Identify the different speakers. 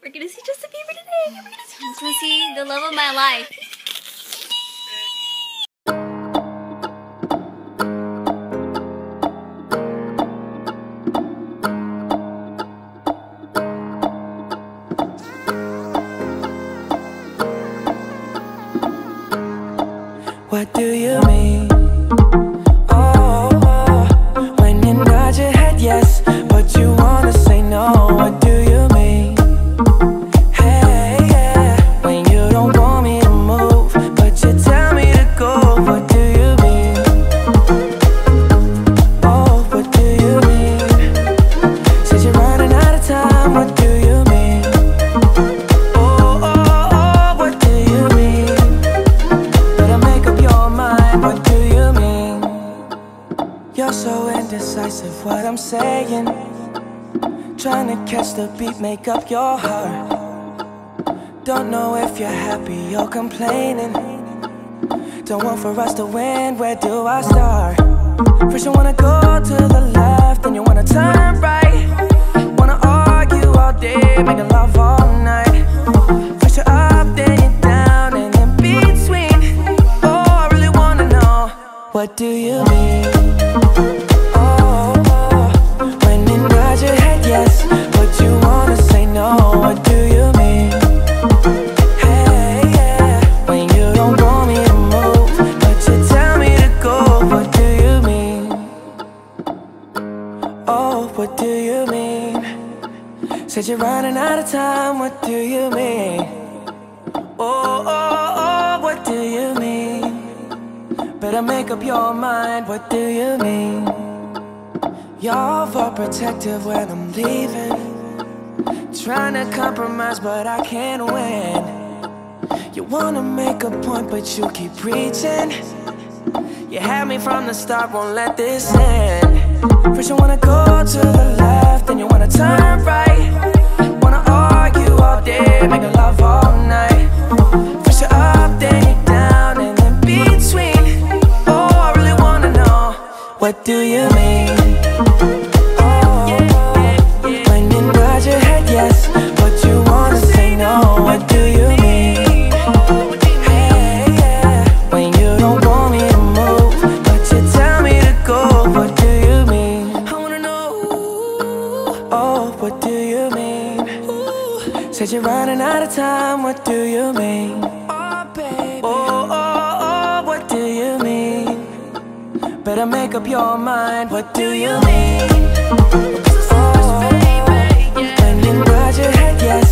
Speaker 1: We're gonna see Justin Bieber today. We're gonna see the love of my life.
Speaker 2: What do you mean? Oh, when you nod your head yes, but you wanna say no. What do you mean? Hey, yeah, when you don't want me to move, but you tell me to go. What do you mean? Oh, what do you mean? Said you're running out of time. What do you mean? Oh, oh, oh, what do you mean? Better make up your mind. What do you mean? You're so indecisive, what I'm saying. Trying to catch the beat, make up your heart. Don't know if you're happy or complaining. Don't want for us to win, where do I start? First you wanna go to the left, then you wanna turn right. Wanna argue all day, making love all night. First you're up, then you're down, and in between. Oh, I really wanna know, what do you mean? Oh, when you nod your head yes, but you wanna say no. What do you mean? Hey, yeah, when you don't want me to move, but you tell me to go. What do you mean? Oh, what do you mean? Said you're running out of time. What do you mean? Oh, oh, oh, what do you mean? Better make up your mind. What do you mean? You're overprotective when I'm leaving. Trying to compromise but I can't win. You wanna make a point but you keep preaching. You had me from the start, won't let this end. First you wanna go to the left, then you wanna turn right. Wanna argue all day, making love all night. First you're up, then you're down, and in between. Oh, I really wanna know, what do you mean? Oh, when you nod your head yes, but you wanna say no. What do you mean? Hey, yeah, when you don't want me to move, but you tell me to go. What do you mean? I wanna know. Oh, what do you mean? Said you're running out of time. What do you mean? Oh, baby. Oh, oh, oh, what do you mean? Better make up your mind. What do you mean? Oh, when you nod your head yes,